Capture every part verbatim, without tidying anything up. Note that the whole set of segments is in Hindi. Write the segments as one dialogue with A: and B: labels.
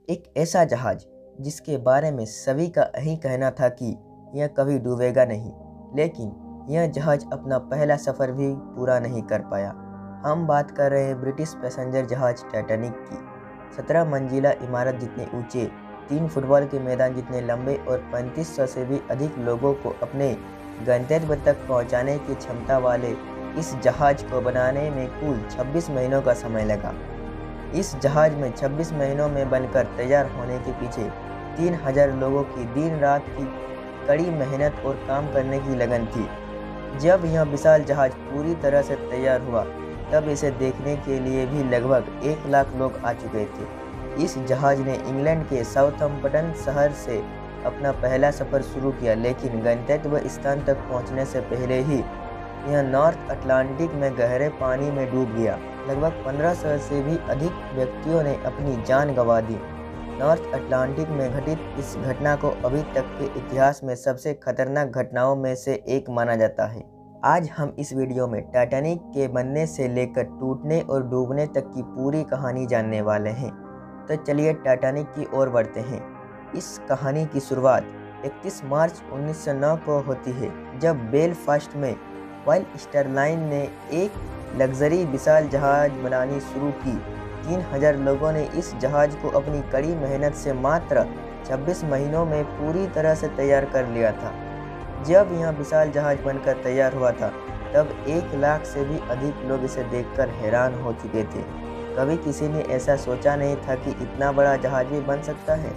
A: एक ऐसा जहाज जिसके बारे में सभी का यही कहना था कि यह कभी डूबेगा नहीं, लेकिन यह जहाज अपना पहला सफ़र भी पूरा नहीं कर पाया। हम बात कर रहे हैं ब्रिटिश पैसेंजर जहाज टाइटैनिक की। सत्रह मंजिला इमारत जितने ऊंचे, तीन फुटबॉल के मैदान जितने लंबे और पैंतीस सौ से भी अधिक लोगों को अपने गंतव्य तक पहुंचाने की क्षमता वाले इस जहाज को बनाने में कुल छब्बीस महीनों का समय लगा। इस जहाज में छब्बीस महीनों में बनकर तैयार होने के पीछे तीन हज़ार लोगों की दिन रात की कड़ी मेहनत और काम करने की लगन थी। जब यह विशाल जहाज पूरी तरह से तैयार हुआ तब इसे देखने के लिए भी लगभग एक लाख लोग आ चुके थे। इस जहाज ने इंग्लैंड के साउथहैम्पटन शहर से अपना पहला सफ़र शुरू किया, लेकिन गंतव्य स्थान तक पहुंचने से पहले ही यह नॉर्थ अटलांटिक में गहरे पानी में डूब गया। लगभग पंद्रह सौ से भी अधिक व्यक्तियों ने अपनी जान गंवा दी। नॉर्थ अटलांटिक में घटित इस घटना को अभी तक के इतिहास में सबसे खतरनाक घटनाओं में से एक माना जाता है। आज हम इस वीडियो में टाइटैनिक के बनने से लेकर टूटने और डूबने तक की पूरी कहानी जानने वाले हैं। तो चलिए टाइटैनिक की ओर बढ़ते हैं। इस कहानी की शुरुआत इकतीस मार्च उन्नीस सौ नौ को होती है, जब बेलफास्ट में व्हाइल स्टार लाइन ने एक लग्जरी विशाल जहाज बनानी शुरू की। तीन हज़ार लोगों ने इस जहाज को अपनी कड़ी मेहनत से मात्र छब्बीस महीनों में पूरी तरह से तैयार कर लिया था। जब यह विशाल जहाज बनकर तैयार हुआ था तब एक लाख से भी अधिक लोग इसे देखकर हैरान हो चुके थे। कभी किसी ने ऐसा सोचा नहीं था कि इतना बड़ा जहाज भी बन सकता है।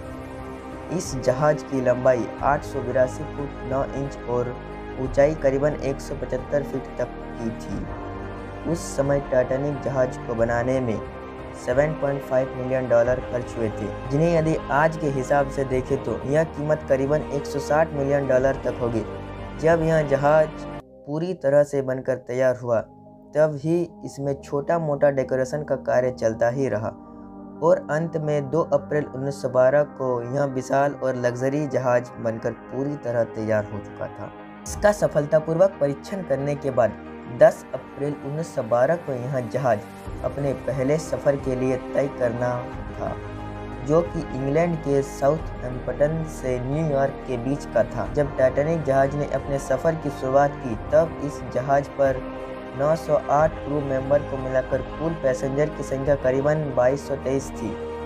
A: इस जहाज की लंबाई आठ सौ बिरासी फुट नौ इंच और ऊंचाई करीबन एक सौ पचहत्तर फीट तक की थी। उस समय टाइटैनिक जहाज को बनाने में सात पॉइंट पाँच मिलियन डॉलर खर्च हुए थे, जिन्हें यदि आज के हिसाब से देखें तो यह कीमत करीबन एक सौ साठ मिलियन डॉलर तक होगी। जब यह जहाज पूरी तरह से बनकर तैयार हुआ तब ही इसमें छोटा मोटा डेकोरेशन का कार्य चलता ही रहा और अंत में दो अप्रैल उन्नीस सौ बारह को यह विशाल और लग्जरी जहाज बनकर पूरी तरह तैयार हो चुका था। इसका सफलतापूर्वक परीक्षण करने के बाद दस अप्रैल उन्नीस सौ बारह को यह जहाज अपने पहले सफ़र के लिए तय करना था, जो कि इंग्लैंड के साउथहैम्पटन से न्यूयॉर्क के बीच का था। जब टाइटैनिक जहाज ने अपने सफ़र की शुरुआत की तब इस जहाज पर नौ सौ आठ क्रू मेंबर को मिलाकर कुल पैसेंजर की संख्या करीबन बाईस सौ तेईस थी।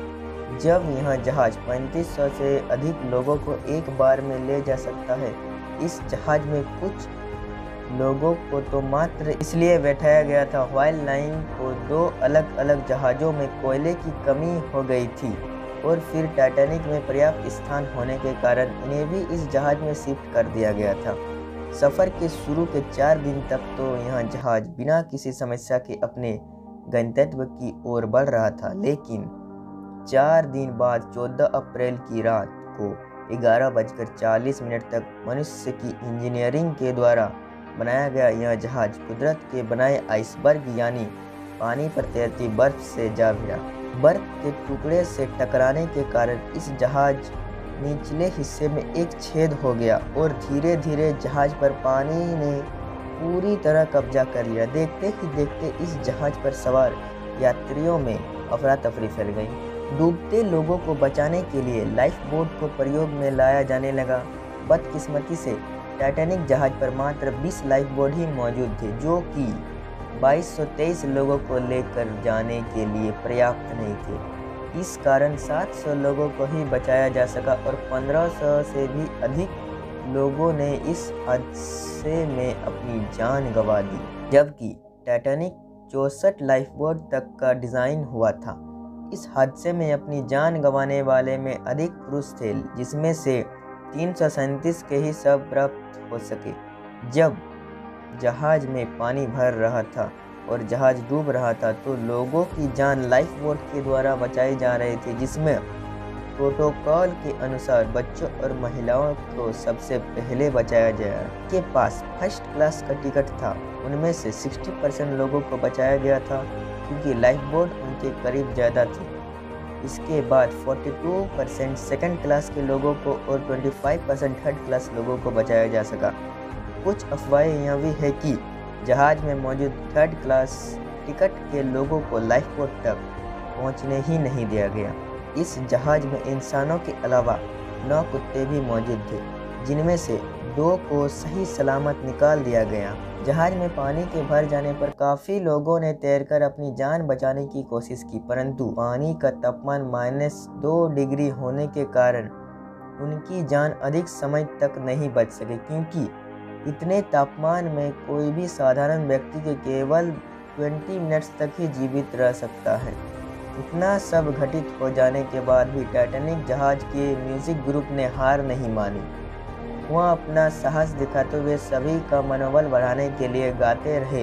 A: जब यह जहाज पैंतीस सौ से अधिक लोगों को एक बार में ले जा सकता है, इस जहाज में कुछ लोगों को तो मात्र इसलिए बैठाया गया था व्हाइल लाइन को दो अलग अलग जहाज़ों में कोयले की कमी हो गई थी और फिर टाइटैनिक में पर्याप्त स्थान होने के कारण इन्हें भी इस जहाज में शिफ्ट कर दिया गया था। सफ़र के शुरू के चार दिन तक तो यह जहाज बिना किसी समस्या के अपने गंतव्य की ओर बढ़ रहा था, लेकिन चार दिन बाद चौदह अप्रैल की रात को ग्यारह बजकर चालीस मिनट तक मनुष्य की इंजीनियरिंग के द्वारा बनाया गया यह जहाज कुदरत के बनाए आइसबर्ग यानी पानी पर तैरती बर्फ से जा भिड़ा। बर्फ के टुकड़े से टकराने के कारण इस जहाज निचले हिस्से में एक छेद हो गया और धीरे धीरे जहाज पर पानी ने पूरी तरह कब्जा कर लिया। देखते ही देखते इस जहाज पर सवार यात्रियों में अफरा तफरी फैल गई। डूबते लोगों को बचाने के लिए लाइफ बोट को प्रयोग में लाया जाने लगा। बदकिस्मती से टाइटैनिक जहाज पर मात्र बीस लाइफ बोट ही मौजूद थे, जो कि बाईस सौ तेईस लोगों को लेकर जाने के लिए पर्याप्त नहीं थे। इस कारण सात सौ लोगों को ही बचाया जा सका और पंद्रह सौ से भी अधिक लोगों ने इस हादसे में अपनी जान गंवा दी। जबकि टाइटैनिक चौंसठ लाइफ बोट तक का डिज़ाइन हुआ था। इस हादसे में अपनी जान गंवाने वाले में अधिक पुरुष थे, जिसमें से तीन सौ सैंतीस के ही सब प्राप्त हो सके। जब जहाज में पानी भर रहा था और जहाज डूब रहा था तो लोगों की जान लाइफ बोट के द्वारा बचाई जा रही थी, जिसमें प्रोटोकॉल के अनुसार बच्चों और महिलाओं को सबसे पहले बचाया जाए। के पास फर्स्ट क्लास का टिकट था, उनमें से साठ परसेंट लोगों को बचाया गया था क्योंकि लाइफ बोट उनके करीब ज़्यादा थी। इसके बाद बयालीस परसेंट सेकंड क्लास के लोगों को और पच्चीस परसेंट थर्ड क्लास लोगों को बचाया जा सका। कुछ अफवाहें यह भी है कि जहाज में मौजूद थर्ड क्लास टिकट के लोगों को लाइफ बोट तक पहुंचने ही नहीं दिया गया। इस जहाज में इंसानों के अलावा नौ कुत्ते भी मौजूद थे, जिनमें से दो को सही सलामत निकाल दिया गया। जहाज में पानी के भर जाने पर काफ़ी लोगों ने तैरकर अपनी जान बचाने की कोशिश की, परंतु पानी का तापमान माइनस दो डिग्री होने के कारण उनकी जान अधिक समय तक नहीं बच सके, क्योंकि इतने तापमान में कोई भी साधारण व्यक्ति के केवल बीस मिनट्स तक ही जीवित रह सकता है। इतना सब घटित हो जाने के बाद भी टाइटैनिक जहाज के म्यूजिक ग्रुप ने हार नहीं मानी। वह अपना साहस दिखाते हुए सभी का मनोबल बढ़ाने के लिए गाते रहे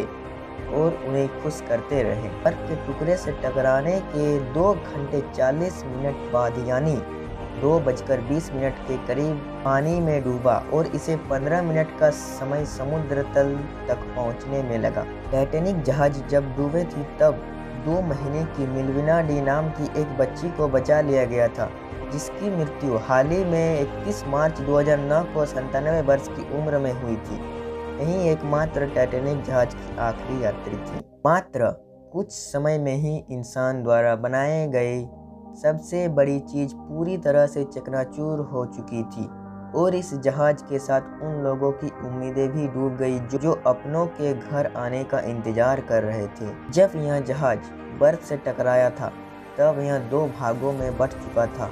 A: और उन्हें खुश करते रहे। बर्फ के टुकड़े से टकराने के दो घंटे चालीस मिनट बाद यानी दो बजकर बीस मिनट के करीब पानी में डूबा और इसे पंद्रह मिनट का समय समुद्र तल तक पहुंचने में लगा। टाइटैनिक जहाज जब डूबे थी तब दो महीने की मिल्विना डी नाम की एक बच्ची को बचा लिया गया था, जिसकी मृत्यु हाल ही में इकतीस मार्च दो हज़ार नौ को संतानवे वर्ष की उम्र में हुई थी। यही एकमात्र टाइटैनिक जहाज की आखिरी यात्री थी। मात्र कुछ समय में ही इंसान द्वारा बनाए गए सबसे बड़ी चीज पूरी तरह से चकनाचूर हो चुकी थी और इस जहाज के साथ उन लोगों की उम्मीदें भी डूब गई जो, जो अपनों के घर आने का इंतजार कर रहे थे। जब यह जहाज बर्फ से टकराया था तब यह दो भागों में बंट चुका था।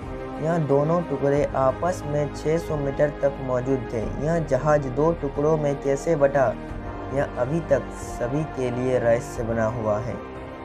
A: यह दोनों टुकड़े आपस में छह सौ मीटर तक मौजूद थे। यह जहाज दो टुकड़ों में कैसे बटा, यह अभी तक सभी के लिए रहस्य बना हुआ है।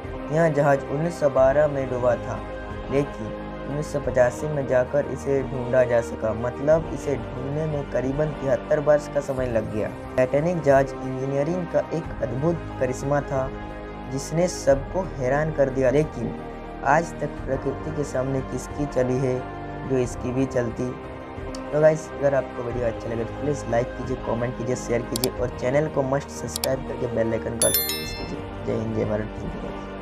A: यह जहाज उन्नीस सौ बारह में डूबा था, लेकिन उन्नीस सौ पचासी में जाकर इसे ढूंढा जा सका, मतलब इसे ढूंढने में करीबन तिहत्तर वर्ष का समय लग गया। टाइटैनिक जहाज इंजीनियरिंग का एक अद्भुत करिश्मा था जिसने सबको हैरान कर दिया, लेकिन आज तक प्रकृति के सामने किसकी चली है जो इसकी भी चलती। तो गाइस, अगर आपको वीडियो अच्छा लगे तो प्लीज़ लाइक कीजिए, कमेंट कीजिए, शेयर कीजिए और चैनल को मस्ट सब्सक्राइब करके बेल आइकन को प्रेस कीजिए। जय हिंद, जय भारत।